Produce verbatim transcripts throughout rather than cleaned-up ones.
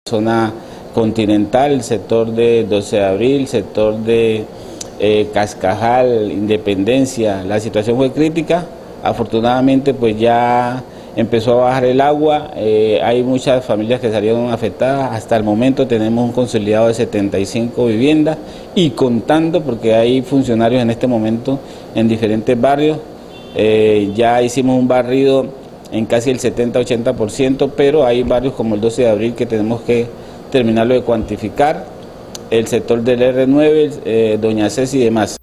Zona continental, el sector de doce de abril, sector de eh, Cascajal, Independencia, la situación fue crítica. Afortunadamente pues ya empezó a bajar el agua, eh, hay muchas familias que salieron afectadas. Hasta el momento tenemos un consolidado de setenta y cinco viviendas y contando, porque hay funcionarios en este momento en diferentes barrios. Eh, ya hicimos un barrido en casi el setenta ochenta por ciento, pero hay barrios como el doce de abril que tenemos que terminarlo de cuantificar, el sector del R nueve, eh, Doña Ceci y demás.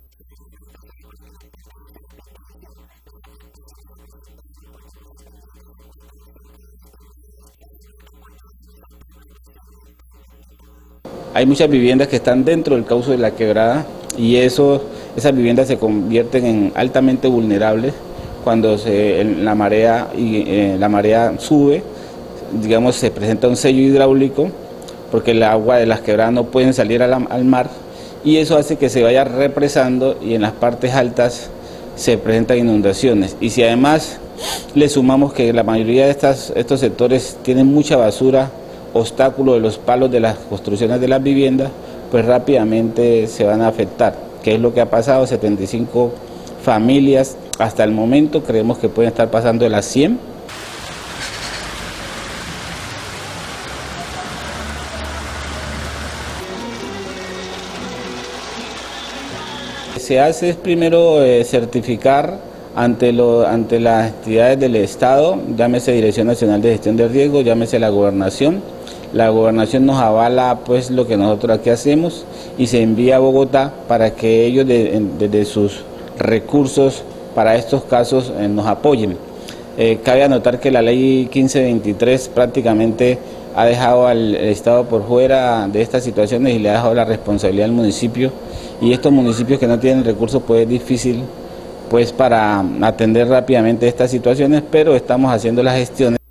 Hay muchas viviendas que están dentro del cauce de la quebrada y eso, esas viviendas se convierten en altamente vulnerables cuando se, la, marea, y, eh, la marea sube, digamos, se presenta un sello hidráulico porque el agua de las quebradas no pueden salir a la, al mar y eso hace que se vaya represando y en las partes altas se presentan inundaciones. Y si además le sumamos que la mayoría de estas, estos sectores tienen mucha basura, obstáculo de los palos de las construcciones de las viviendas, pues rápidamente se van a afectar, que es lo que ha pasado. Setenta y cinco familias hasta el momento, creemos que pueden estar pasando de las cien. Se hace es primero eh, certificar ante, lo, ante las entidades del Estado, llámese Dirección Nacional de Gestión de Riesgo, llámese la Gobernación. La Gobernación nos avala pues lo que nosotros aquí hacemos y se envía a Bogotá para que ellos desde de, de sus recursos para estos casos eh, nos apoyen. Eh, cabe anotar que la ley quince veintitrés prácticamente ha dejado al Estado por fuera de estas situaciones y le ha dejado la responsabilidad al municipio, y estos municipios que no tienen recursos pues es difícil pues para atender rápidamente estas situaciones, pero estamos haciendo las gestiones.